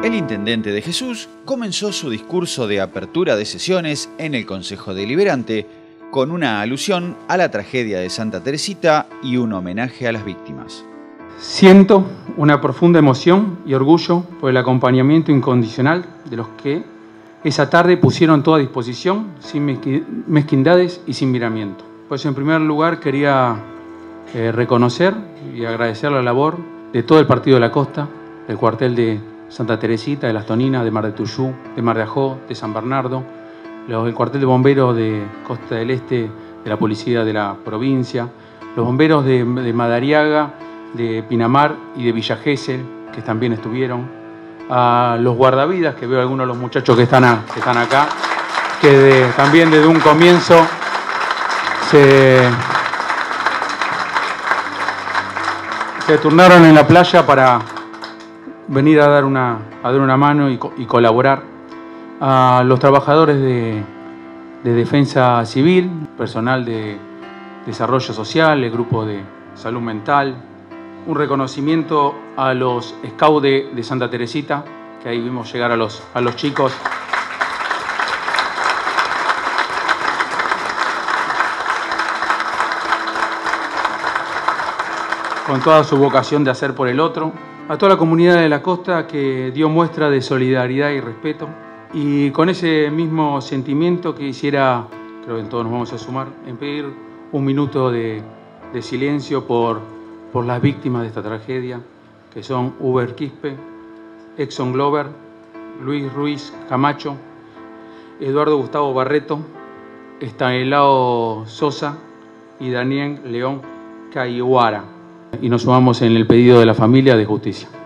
El intendente de Jesús comenzó su discurso de apertura de sesiones en el Consejo Deliberante con una alusión a la tragedia de Santa Teresita y un homenaje a las víctimas. Siento una profunda emoción y orgullo por el acompañamiento incondicional de los que esa tarde pusieron todo a disposición, sin mezquindades y sin miramiento. Pues en primer lugar quería reconocer y agradecer la labor de todo el Partido de la Costa, del cuartel de Santa Teresita, de Las Toninas, de Mar de Tuyú, de Mar de Ajó, de San Bernardo, el cuartel de bomberos de Costa del Este, de la policía de la provincia, los bomberos de Madariaga, de Pinamar y de Villa Gesell, que también estuvieron, a los guardavidas, que veo algunos de los muchachos que están acá, que también desde un comienzo se turnaron en la playa para venir a dar una mano y colaborar, a los trabajadores de defensa civil, personal de desarrollo social, el grupo de salud mental, un reconocimiento a los scouts de Santa Teresita, que ahí vimos llegar a los chicos. Con toda su vocación de hacer por el otro. A toda la comunidad de la costa que dio muestra de solidaridad y respeto. Y con ese mismo sentimiento que quisiera, creo que todos nos vamos a sumar, en pedir un minuto de silencio por las víctimas de esta tragedia, que son Uber Quispe, Exxon Glover, Luis Ruiz Camacho, Eduardo Gustavo Barreto, Estanislao Sosa y Daniel León Caihuara. Y nos sumamos en el pedido de la familia de justicia.